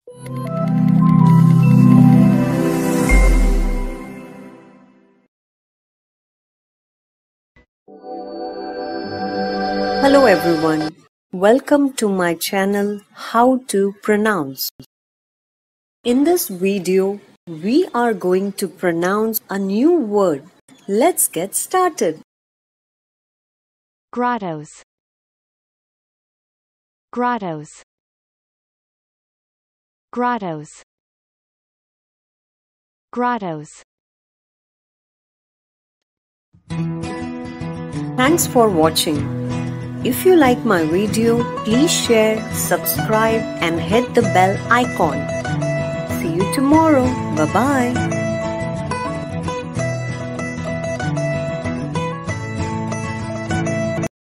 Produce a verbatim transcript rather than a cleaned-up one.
Hello everyone, welcome to my channel How to Pronounce. In this video, we are going to pronounce a new word. Let's get started. Grottoes. Grottoes. Grottoes. Grottoes. Thanks for watching. If you like my video, please share, subscribe and hit the bell icon. See you tomorrow. Bye-bye.